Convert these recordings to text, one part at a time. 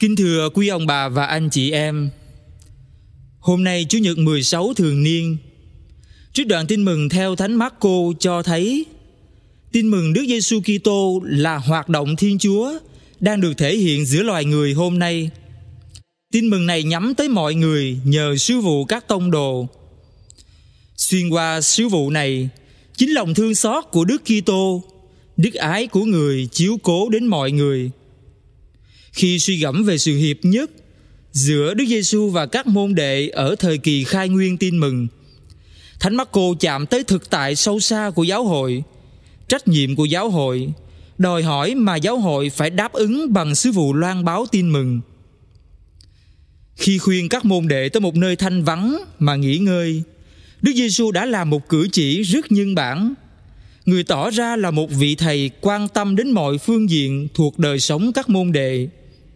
Kính thưa quý ông bà và anh chị em, hôm nay Chủ nhật 16 thường niên, trích đoạn tin mừng theo Thánh Mác-cô cho thấy tin mừng Đức Giêsu Kitô là hoạt động Thiên Chúa đang được thể hiện giữa loài người hôm nay. Tin mừng này nhắm tới mọi người nhờ sứ vụ các tông đồ. Xuyên qua sứ vụ này, chính lòng thương xót của Đức Kitô, đức ái của người chiếu cố đến mọi người. Khi suy gẫm về sự hiệp nhất giữa Đức Giêsu và các môn đệ ở thời kỳ khai nguyên tin mừng, Thánh Mác-cô chạm tới thực tại sâu xa của giáo hội, trách nhiệm của giáo hội, đòi hỏi mà giáo hội phải đáp ứng bằng sứ vụ loan báo tin mừng. Khi khuyên các môn đệ tới một nơi thanh vắng mà nghỉ ngơi, Đức Giêsu đã làm một cử chỉ rất nhân bản. Người tỏ ra là một vị thầy quan tâm đến mọi phương diện thuộc đời sống các môn đệ.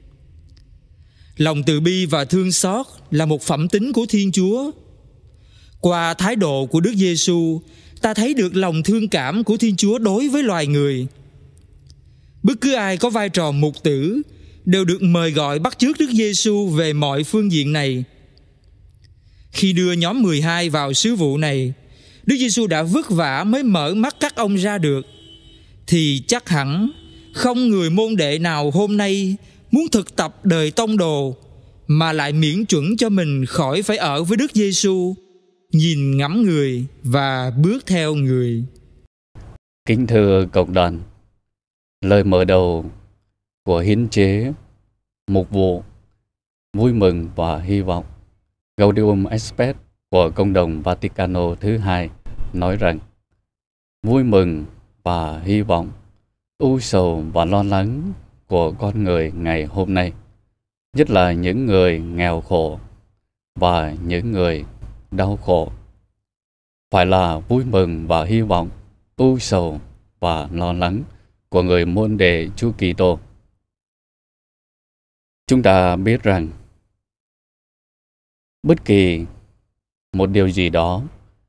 Lòng từ bi và thương xót là một phẩm tính của Thiên Chúa. Qua thái độ của Đức Giêsu, ta thấy được lòng thương cảm của Thiên Chúa đối với loài người. Bất cứ ai có vai trò mục tử đều được mời gọi bắt chước Đức Giêsu về mọi phương diện này. Khi đưa nhóm 12 vào sứ vụ này, Đức Giêsu đã vất vả mới mở mắt các ông ra được, thì chắc hẳn không người môn đệ nào hôm nay muốn thực tập đời tông đồ mà lại miễn chuẩn cho mình khỏi phải ở với Đức Giêsu, nhìn ngắm người và bước theo người. Kính thưa cộng đoàn, lời mở đầu của hiến chế mục vụ vui mừng và hy vọng Gaudium et Spes của Công đồng Vaticano thứ hai nói rằng vui mừng và hy vọng, ưu sầu và lo lắng của con người ngày hôm nay, nhất là những người nghèo khổ và những người đau khổ, phải là vui mừng và hy vọng, ưu sầu và lo lắng của người môn đệ Chúa Kitô. Chúng ta biết rằng bất kỳ một điều gì đó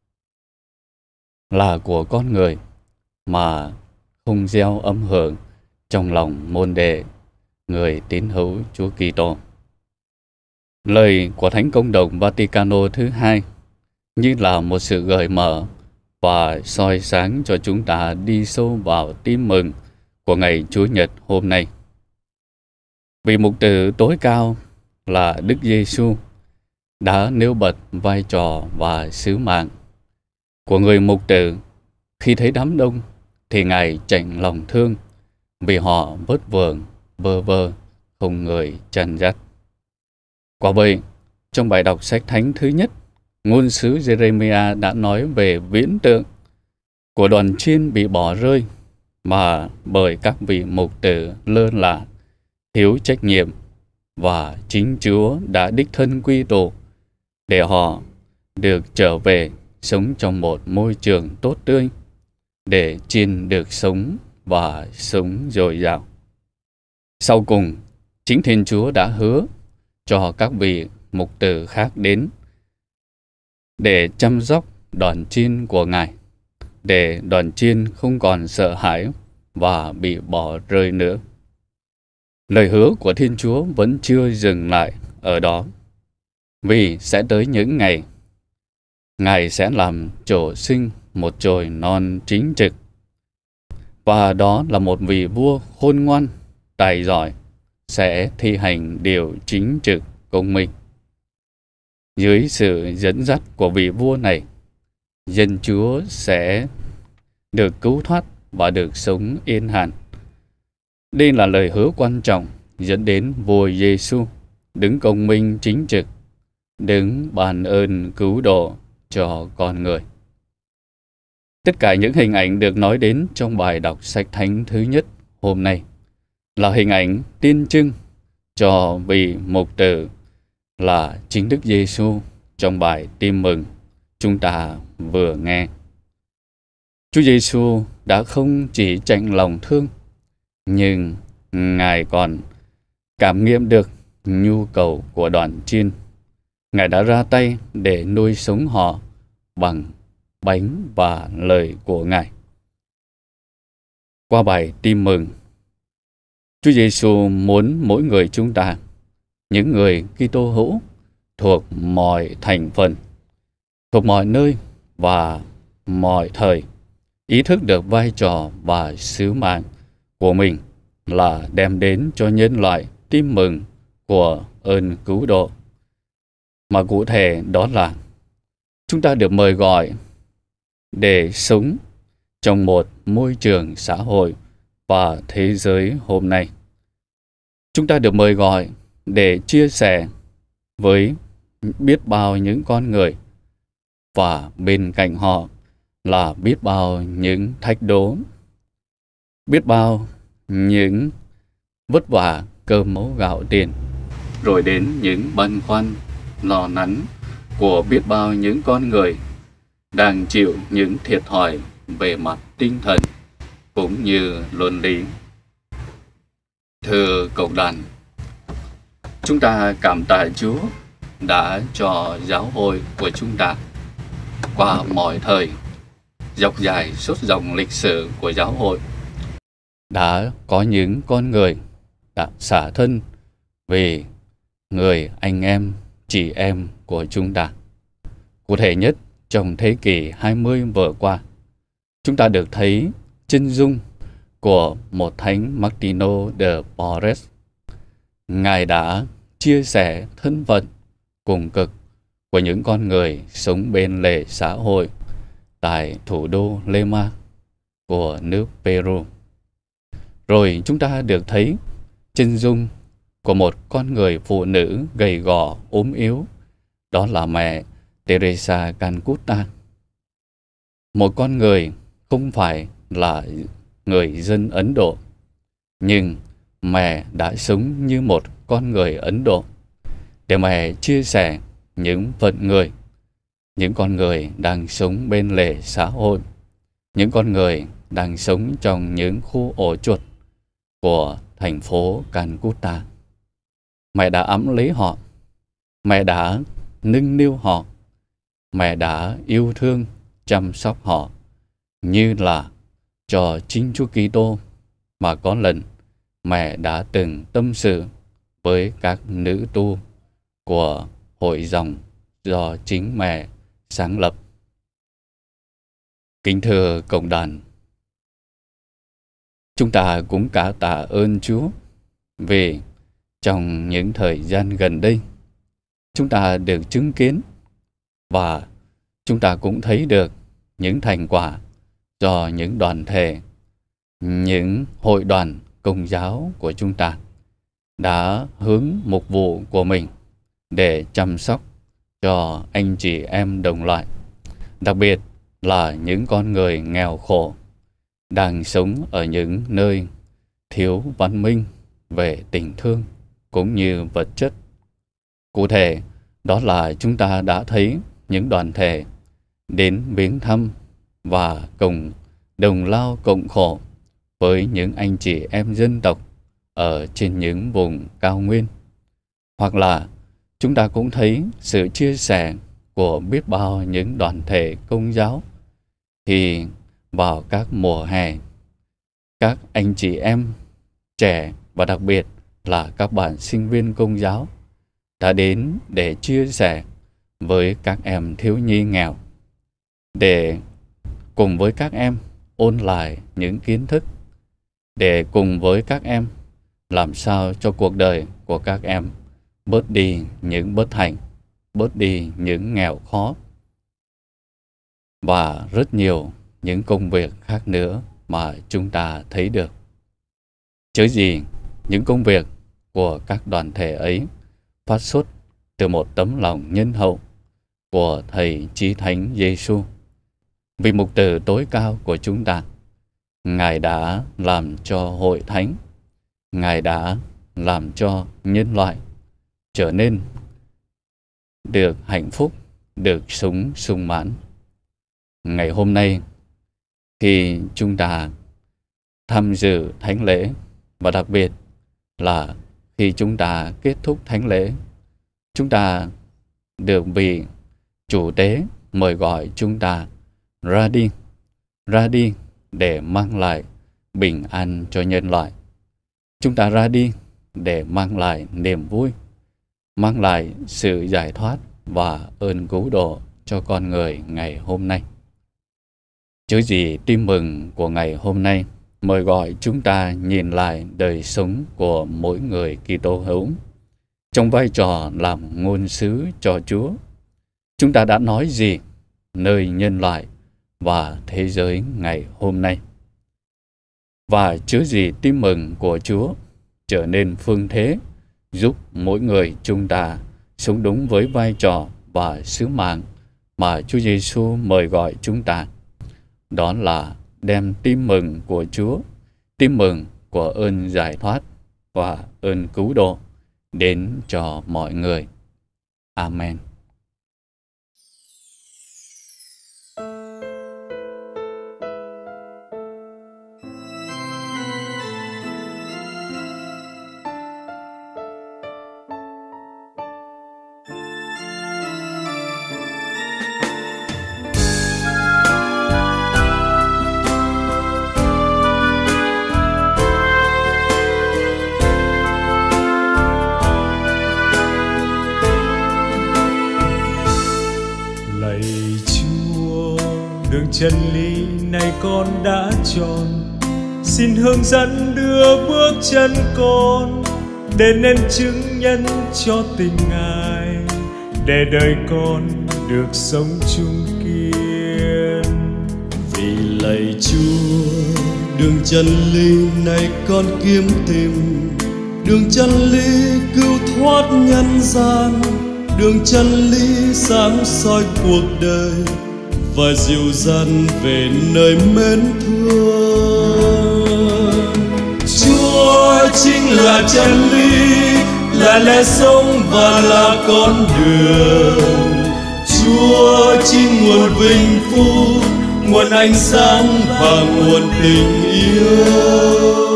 là của con người mà không gieo âm hưởng trong lòng môn đệ người tín hữu Chúa Kitô. Lời của Thánh Công đồng Vaticano thứ hai như là một sự gợi mở và soi sáng cho chúng ta đi sâu vào tin mừng của ngày Chúa Nhật hôm nay. Vị mục tử tối cao là Đức Giêsu đã nêu bật vai trò và sứ mạng của người mục tử. Khi thấy đám đông thì Ngài chạnh lòng thương vì họ vất vưởng, bơ vơ, không người chăn dắt. Quả vậy, trong bài đọc sách thánh thứ nhất, ngôn sứ Jeremiah đã nói về viễn tượng của đoàn chiên bị bỏ rơi mà bởi các vị mục tử lơ là, thiếu trách nhiệm, và chính Chúa đã đích thân quy tụ để họ được trở về sống trong một môi trường tốt tươi, để chiên được sống và sống dồi dào. Sau cùng, chính Thiên Chúa đã hứa cho các vị mục tử khác đến để chăm sóc đoàn chiên của Ngài, để đoàn chiên không còn sợ hãi và bị bỏ rơi nữa. Lời hứa của Thiên Chúa vẫn chưa dừng lại ở đó, vì sẽ tới những ngày Ngài sẽ làm trổ sinh một chồi non chính trực, và đó là một vị vua khôn ngoan, tài giỏi, sẽ thi hành điều chính trực, công minh. Dưới sự dẫn dắt của vị vua này, dân Chúa sẽ được cứu thoát và được sống yên hàn. Đây là lời hứa quan trọng dẫn đến vua Giêsu đứng công minh chính trực, đứng ban ơn cứu độ cho con người. Tất cả những hình ảnh được nói đến trong bài đọc sách thánh thứ nhất hôm nay là hình ảnh tiên trưng cho vị mục tử là chính Đức Giêsu trong bài tin mừng chúng ta vừa nghe. Chúa Giêsu đã không chỉ chạnh lòng thương, nhưng Ngài còn cảm nghiệm được nhu cầu của đoàn chiên. Ngài đã ra tay để nuôi sống họ bằng bánh và lời của Ngài. Qua bài tin mừng, Chúa Giêsu muốn mỗi người chúng ta những người Kitô hữu thuộc mọi thành phần, thuộc mọi nơi và mọi thời, ý thức được vai trò và sứ mạng của mình là đem đến cho nhân loại tin mừng của ơn cứu độ. Mà cụ thể đó là chúng ta được mời gọi để sống trong một môi trường xã hội và thế giới hôm nay. Chúng ta được mời gọi để chia sẻ với biết bao những con người, và bên cạnh họ là biết bao những thách đố, biết bao những vất vả cơm áo gạo tiền, rồi đến những băn khoăn lo lắng của biết bao những con người đang chịu những thiệt thòi về mặt tinh thần cũng như luân lý. Thưa cộng đoàn, chúng ta cảm tạ Chúa đã cho giáo hội của chúng ta qua mọi thời, dọc dài suốt dòng lịch sử của giáo hội, đã có những con người đã xả thân vì người anh em, chị em của chúng ta. Cụ thể nhất, trong thế kỷ 20 vừa qua, chúng ta được thấy chân dung của một thánh Martino de Porres. Ngài đã chia sẻ thân phận cùng cực của những con người sống bên lề xã hội tại thủ đô Lima của nước Peru. Rồi chúng ta được thấy chân dung của một con người phụ nữ gầy gò ốm yếu, đó là mẹ Teresa Calcutta. Một con người không phải là người dân Ấn Độ, nhưng mẹ đã sống như một con người Ấn Độ để mẹ chia sẻ những phận người, những con người đang sống bên lề xã hội, những con người đang sống trong những khu ổ chuột của thành phố Calcutta. Mẹ đã ẵm lấy họ, mẹ đã nâng niu họ, mẹ đã yêu thương chăm sóc họ như là cho chính Chúa Kitô mà có lần mẹ đã từng tâm sự với các nữ tu của hội dòng do chính mẹ sáng lập. Kính thưa cộng đoàn, chúng ta cũng cả tạ ơn Chúa vì trong những thời gian gần đây, chúng ta được chứng kiến và chúng ta cũng thấy được những thành quả do những đoàn thể, những hội đoàn Công giáo của chúng ta đã hướng mục vụ của mình để chăm sóc cho anh chị em đồng loại, đặc biệt là những con người nghèo khổ đang sống ở những nơi thiếu văn minh về tình thương cũng như vật chất. Cụ thể, đó là chúng ta đã thấy những đoàn thể đến viếng thăm và cùng đồng lao cộng khổ với những anh chị em dân tộc ở trên những vùng cao nguyên. Hoặc là chúng ta cũng thấy sự chia sẻ của biết bao những đoàn thể Công giáo thì vào các mùa hè, các anh chị em trẻ và đặc biệt là các bạn sinh viên Công giáo đã đến để chia sẻ với các em thiếu nhi nghèo, để cùng với các em ôn lại những kiến thức, để cùng với các em làm sao cho cuộc đời của các em bớt đi những bất hạnh, bớt đi những nghèo khó và rất nhiều những công việc khác nữa mà chúng ta thấy được. Chớ gì những công việc của các đoàn thể ấy phát xuất từ một tấm lòng nhân hậu của Thầy Chí Thánh Giêsu. Vì mục tử tối cao của chúng ta, Ngài đã làm cho hội thánh, Ngài đã làm cho nhân loại trở nên được hạnh phúc, được sống sung mãn. Ngày hôm nay, khi chúng ta tham dự thánh lễ, và đặc biệt là khi chúng ta kết thúc thánh lễ, chúng ta được vị chủ tế mời gọi chúng ta ra đi để mang lại bình an cho nhân loại. Chúng ta ra đi để mang lại niềm vui, mang lại sự giải thoát và ơn cứu độ cho con người ngày hôm nay. Chớ gì tin mừng của ngày hôm nay mời gọi chúng ta nhìn lại đời sống của mỗi người Kitô hữu trong vai trò làm ngôn sứ cho Chúa. Chúng ta đã nói gì nơi nhân loại và thế giới ngày hôm nay? Và chớ gì tin mừng của Chúa trở nên phương thế giúp mỗi người chúng ta sống đúng với vai trò và sứ mạng mà Chúa Giêsu mời gọi chúng ta. Đó là đem tin mừng của Chúa, tin mừng của ơn giải thoát và ơn cứu độ đến cho mọi người. Amen. Đường chân lý này con đã chọn, xin hướng dẫn đưa bước chân con, để nên chứng nhân cho tình Ngài, để đời con được sống chung kiên. Vì lạy Chúa, đường chân lý này con kiếm tìm, đường chân lý cứu thoát nhân gian, đường chân lý sáng soi cuộc đời và dìu dắt về nơi mến thương. Chúa chính là chân lý, là lẽ sống và là con đường. Chúa chính nguồn vinh phúc, nguồn ánh sáng và nguồn tình yêu.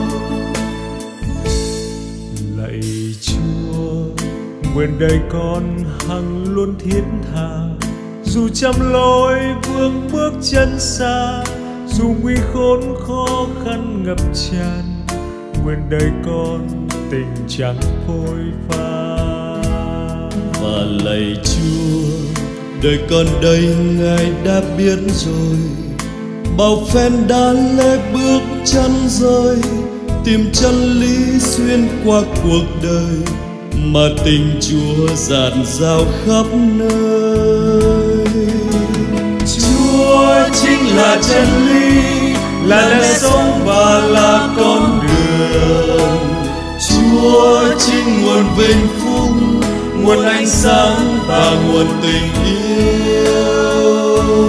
Lạy Chúa, nguyện đời con hằng luôn thiết tha, dù trăm lối vương bước chân xa, dù nguy khốn khó khăn ngập tràn, nguyện đời con tình chẳng phôi pha. Và lạy Chúa, đời con đây Ngài đã biết rồi, bao phen đã lê bước chân rơi, tìm chân lý xuyên qua cuộc đời, mà tình Chúa dạt dào khắp nơi. Chúa chính là chân lý, là lẽ sống và là con đường. Chúa chính nguồn vinh phúc, nguồn ánh sáng và nguồn tình yêu.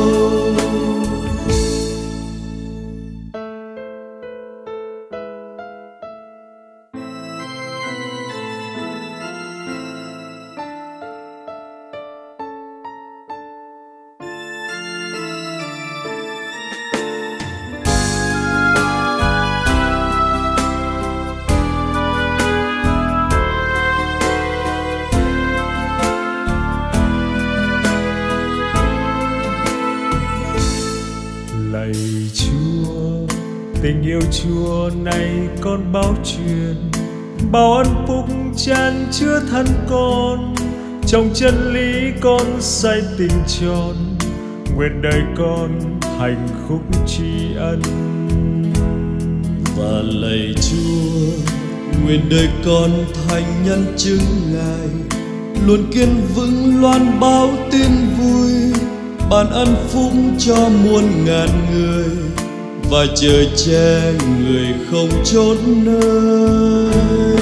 Lạy Chúa, tình yêu Chúa này con báo truyền, bao ân phúc chan chứa thân con, trong chân lý con say tình tròn, nguyện đời con hạnh phúc tri ân. Và lạy Chúa, nguyện đời con thành nhân chứng Ngài, luôn kiên vững loan báo tin vui, ban ân phúc cho muôn ngàn người, và chở che người không chốn nơi.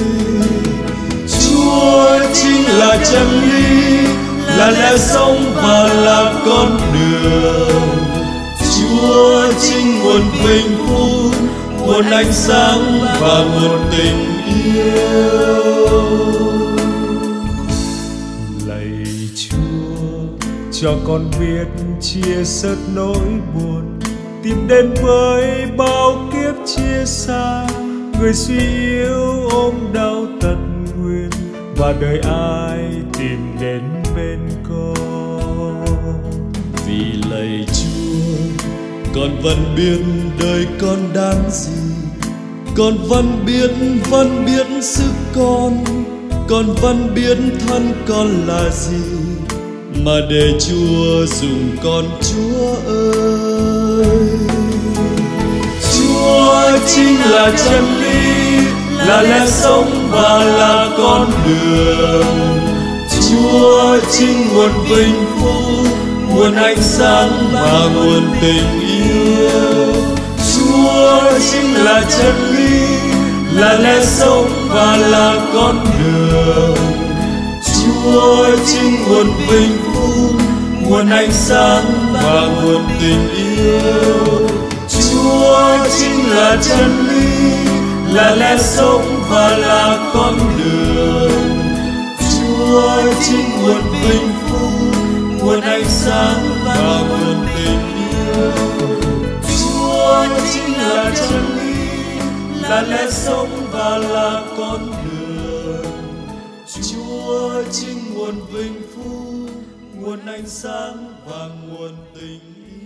Chúa chính là chân lý, là lẽ sống và là con đường. Chúa chính nguồn vinh phúc, nguồn ánh sáng và nguồn tình yêu. Lạy Chúa, cho con biết chia sớt nỗi buồn, tìm đến với bao kiếp chia xa, người suy yếu ôm đau tật nguyền, và đời ai tìm đến bên con. Vì lạy Chúa, con vẫn biết đời con đáng gì, con vẫn biết sức con, con vẫn biết thân con là gì, mà để Chúa dùng con. Chúa ơi, Chúa chính là chân lý, là lẽ sống và là con đường. Chúa chính nguồn vinh phúc, nguồn ánh sáng và nguồn tình yêu. Chúa chính là chân lý, là lẽ sống và là con đường. Chúa chính nguồn vinh phúc, nguồn ánh sáng và nguồn tình yêu. Chúa chính là chân lý, là lẽ sống và là con đường. Chúa chính nguồn vinh phúc, nguồn ánh sáng và nguồn tình yêu. Chúa chính là chân lý, là lẽ sống và là con đường. Chúa chính nguồn vinh phúc, nguồn ánh sáng và nguồn tình yêu.